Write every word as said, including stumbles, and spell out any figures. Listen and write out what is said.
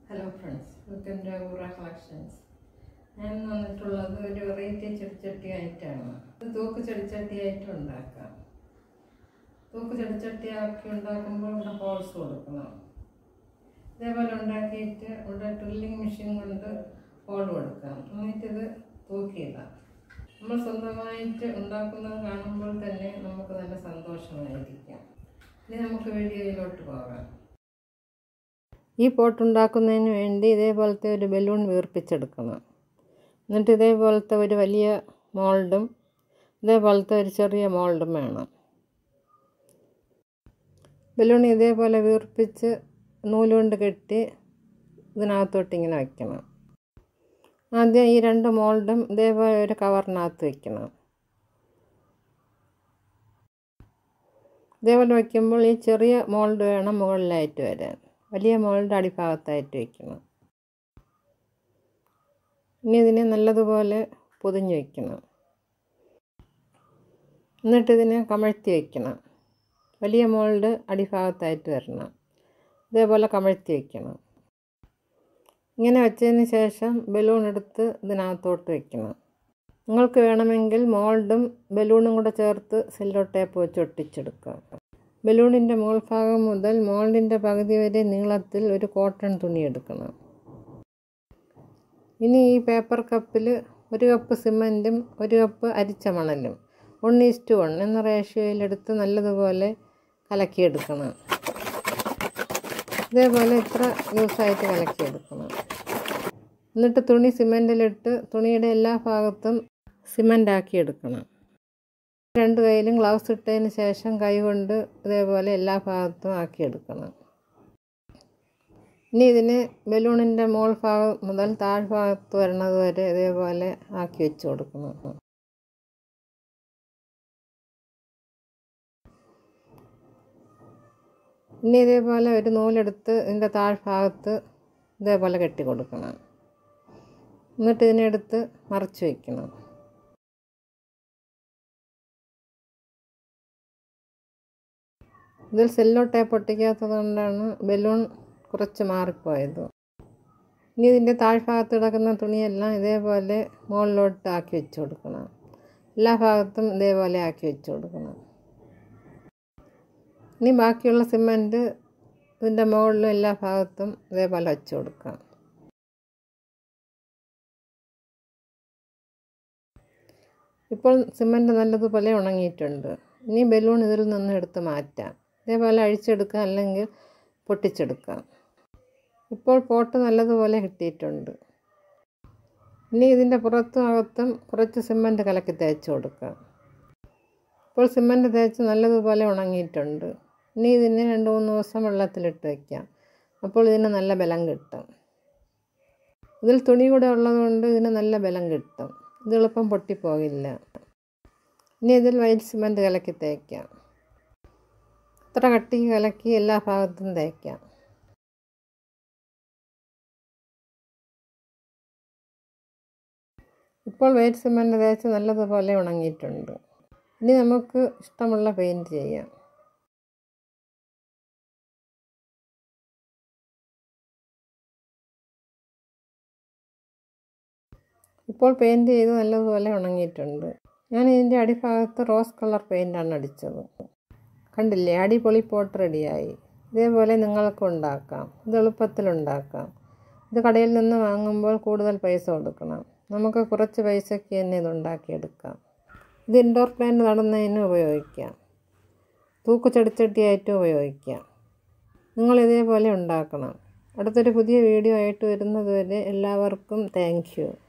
Hello friends, welcome to Agora Collections. ഞാൻ വന്നിട്ടുള്ളത് ഒരു വെറൈറ്റി ചെടിച്ചട്ടി ആയിട്ടാണ്. ഇത് തൂക്ക് ചെടിച്ചട്ടി ആയിട്ട് ഉണ്ടാക്കാം. തൂക്ക് ചെടിച്ചട്ടി ആക്കി ഉണ്ടാക്കുമ്പോൾ ഇവിടെ ഹോൾസ് കൊടുക്കണം. ഇതേപോലെ ഉണ്ടാക്കിയിട്ട് ഇവിടെ ഡ്രില്ലിംഗ് മെഷീൻ കൊണ്ട് ഹോൾ കൊടുക്കാം. എന്നിട്ടിത് തൂക്കിയിടാം. നമ്മൾ സ്വന്തമായിട്ട് ഉണ്ടാക്കുന്നത് കാണുമ്പോൾ തന്നെ നമുക്ക് നല്ല സന്തോഷമായിരിക്കാം. ഇനി നമുക്ക് വീഡിയോയിലോട്ട് പോകാം. ഈ പോട്ട് ഉണ്ടാക്കുന്നതിന് വേണ്ടി ഇതേപോലത്തെ ഒരു ബലൂൺ വീർപ്പിച്ചെടുക്കണം. എന്നിട്ട് ഇതേപോലത്തെ ഒരു വലിയ മോൾഡും ഇതേപോലത്തെ ഒരു ചെറിയ മോൾഡും വേണം. ബലൂൺ ഇതേപോലെ വീർപ്പിച്ച് നൂലുകൊണ്ട് കെട്ടി ഇതിനകത്തോട്ട് ഇങ്ങനെ വയ്ക്കണം. ആദ്യം ഈ രണ്ട് മോൾഡും ഇതേപോലെ ഒരു കവറിനകത്ത് വയ്ക്കണം. ഇതേപോലെ വയ്ക്കുമ്പോൾ ഈ ചെറിയ മോൾഡ് വേണം മുകളിലായിട്ട് വരാൻ. വലിയ മോൾഡ് അടിഭാഗത്തായിട്ട് വയ്ക്കണം. ഇനി ഇതിനെ നല്ലതുപോലെ പൊതിഞ്ഞ് വയ്ക്കണം. എന്നിട്ടിതിനെ കമഴ്ത്തി വയ്ക്കണം. വലിയ മോൾഡ് അടിഭാഗത്തായിട്ട് വരണം. ഇതേപോലെ കമഴ്ത്തി വയ്ക്കണം. ഇങ്ങനെ വെച്ചതിന് ശേഷം ബലൂൺ എടുത്ത് ഇതിനകത്തോട്ട് വയ്ക്കണം. നിങ്ങൾക്ക് വേണമെങ്കിൽ മോൾഡും ബലൂണും കൂടെ ചേർത്ത് സെല്ലോ ടേപ്പ് വെച്ച് ഒട്ടിച്ചെടുക്കാം. ബലൂണിൻ്റെ മുകൾ ഭാഗം മുതൽ മോൾഡിൻ്റെ പകുതി വരെ നീളത്തിൽ ഒരു കോട്ടൺ തുണി എടുക്കണം. ഇനി ഈ പേപ്പർ കപ്പിൽ ഒരു കപ്പ് സിമൻറ്റും ഒരു കപ്പ് അരിച്ച മണലും വൺ ഈസ്റ്റ് വൺ എന്ന റേഷ്യോയിലെടുത്ത് നല്ലതുപോലെ കലക്കിയെടുക്കണം. ഇതേപോലെ ഇത്ര ലൂസായിട്ട് കലക്കിയെടുക്കണം. എന്നിട്ട് തുണി സിമൻറ്റിലിട്ട് തുണിയുടെ എല്ലാ ഭാഗത്തും സിമൻ്റാക്കി എടുക്കണം. രണ്ട് കൈയിലും ഗ്ലൗസ് ഇട്ടതിന് ശേഷം കൈ കൊണ്ട് ഇതേപോലെ എല്ലാ ഭാഗത്തും ആക്കിയെടുക്കണം. ഇനി ഇതിന് ബലൂണിൻ്റെ മുകൾ ഭാഗം മുതൽ താഴ്ഭാഗത്ത് വരുന്നത് വരെ ഇതേപോലെ ആക്കി വെച്ച് കൊടുക്കണം. ഇനി ഇതേപോലെ ഒരു നൂലെടുത്ത് ഇതിൻ്റെ താഴ്ഭാഗത്ത് ഇതേപോലെ കെട്ടി കൊടുക്കണം. എന്നിട്ട് ഇതിനെടുത്ത് മറച്ച് വയ്ക്കണം. ഇതിൽ സെല്ലോ ടേപ്പ് ഒട്ടിക്കാത്തത് കൊണ്ടാണ് ബലൂൺ കുറച്ച് മാറിപ്പോയത്. ഇനി ഇതിൻ്റെ താഴ്ഭാഗത്ത് കിടക്കുന്ന തുണിയെല്ലാം ഇതേപോലെ മുകളിലോട്ട് ആക്കി വെച്ച് കൊടുക്കണം. എല്ലാ ഭാഗത്തും ഇതേപോലെ ആക്കി വെച്ച് കൊടുക്കണം. ഇനി ബാക്കിയുള്ള സിമൻറ്റ് ഇതിൻ്റെ മുകളിലും എല്ലാ ഭാഗത്തും ഇതേപോലെ വെച്ച് കൊടുക്കാം. ഇപ്പോൾ സിമൻറ്റ് നല്ലതുപോലെ ഉണങ്ങിയിട്ടുണ്ട്. ഇനി ബലൂൺ ഇതിൽ നിന്ന് എടുത്ത് മാറ്റാം. ഇതേപോലെ അഴിച്ചെടുക്കാം, അല്ലെങ്കിൽ പൊട്ടിച്ചെടുക്കാം. ഇപ്പോൾ പോട്ട് നല്ലതുപോലെ കിട്ടിയിട്ടുണ്ട്. ഇനി ഇതിൻ്റെ പുറത്തും അകത്തും കുറച്ച് സിമൻറ്റ് കലക്കി തേച്ച് കൊടുക്കാം. ഇപ്പോൾ സിമൻറ്റ് തേച്ച് നല്ലതുപോലെ ഉണങ്ങിയിട്ടുണ്ട്. ഇനി ഇതിനെ രണ്ട് മൂന്ന് ദിവസം വെള്ളത്തിലിട്ട് വയ്ക്കാം. അപ്പോൾ ഇതിന് നല്ല ബലം കിട്ടും. ഇതിൽ തുണി കൂടെ ഉള്ളതുകൊണ്ട് ഇതിന് നല്ല ബലം കിട്ടും. ഇത് എളുപ്പം പൊട്ടിപ്പോകില്ല. ഇനി ഇതിൽ വൈറ്റ് സിമൻറ്റ് കലക്കി തേക്കാം. ഇത്ര കട്ടിക്ക് കലക്കി എല്ലാ ഭാഗത്തും തേക്കാം. ഇപ്പോൾ വൈറ്റ് സിമൻറ്റ് തേച്ച് നല്ലതുപോലെ ഉണങ്ങിയിട്ടുണ്ട്. ഇനി നമുക്ക് ഇഷ്ടമുള്ള പെയിൻറ്റ് ചെയ്യാം. ഇപ്പോൾ പെയിൻറ്റ് ചെയ്ത് നല്ലതുപോലെ ഉണങ്ങിയിട്ടുണ്ട്. ഞാൻ ഇതിൻ്റെ അടിഭാഗത്ത് റോസ് കളർ പെയിൻ്റാണ് അടിച്ചത്. കണ്ടില്ലേ, അടിപൊളി പോട്ട് റെഡിയായി. ഇതേപോലെ നിങ്ങൾക്ക് ഉണ്ടാക്കാം. ഇത് എളുപ്പത്തിലുണ്ടാക്കാം. ഇത് കടയിൽ നിന്ന് വാങ്ങുമ്പോൾ കൂടുതൽ പൈസ കൊടുക്കണം. നമുക്ക് കുറച്ച് പൈസയ്ക്ക് തന്നെ ഇത് ഉണ്ടാക്കിയെടുക്കാം. ഇത് ഇൻഡോർ പ്ലാന്റ് നടുന്നതിന് ഉപയോഗിക്കാം. തൂക്ക് ചെടിച്ചട്ടിയായിട്ടും ഉപയോഗിക്കാം. നിങ്ങൾ ഇതേപോലെ ഉണ്ടാക്കണം. അടുത്തൊരു പുതിയ വീഡിയോ ആയിട്ട് വരുന്നത് വരെ എല്ലാവർക്കും താങ്ക് യു.